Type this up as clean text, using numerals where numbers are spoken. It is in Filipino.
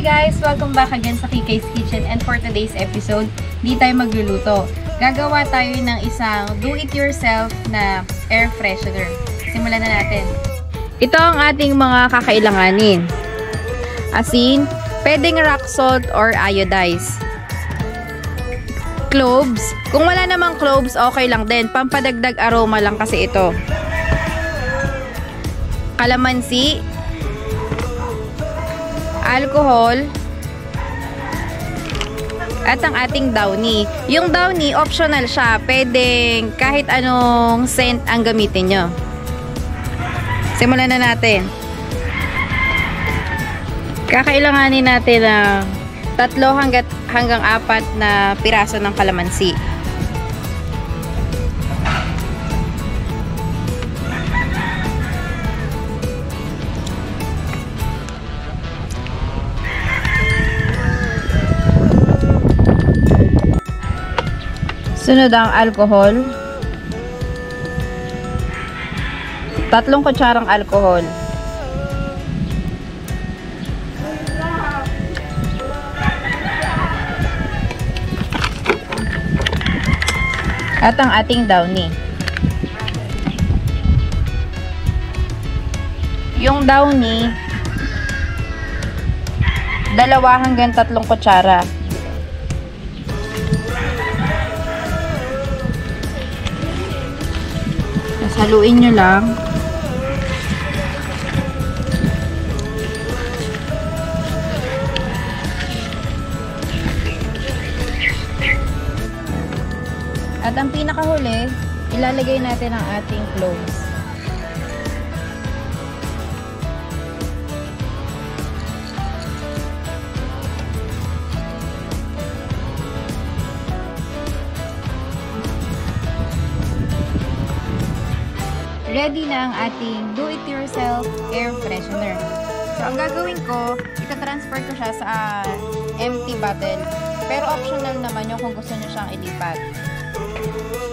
guys! Welcome back again sa Kikay's Kitchen, and for today's episode, di tayo magluluto. Gagawa tayo ng isang do-it-yourself na air freshener. Simulan na natin. Ito ang ating mga kakailanganin. Asin, pwedeng rock salt or iodized. Cloves. Kung wala namang cloves, okay lang din. Pampadagdag aroma lang kasi ito. Kalamansi, alcohol, at ang ating downy. Yung downy, optional siya. Pwedeng kahit anong scent ang gamitin nyo. Simulan na natin. Kakailanganin natin ng 3 hanggang 4 na piraso ng kalamansi. Sunod ang alcohol. 3 kutsarang alcohol. At ang ating downy. Yung downy, 2 hanggang 3 kutsara. Haluin nyo lang. At ang pinakahuli, ilalagay natin ang ating cloves. Ready na ang ating do-it-yourself air freshener. So, ang gagawin ko, itatransfer ko siya sa empty bottle. Pero optional naman yung kung gusto nyo siyang ilipat.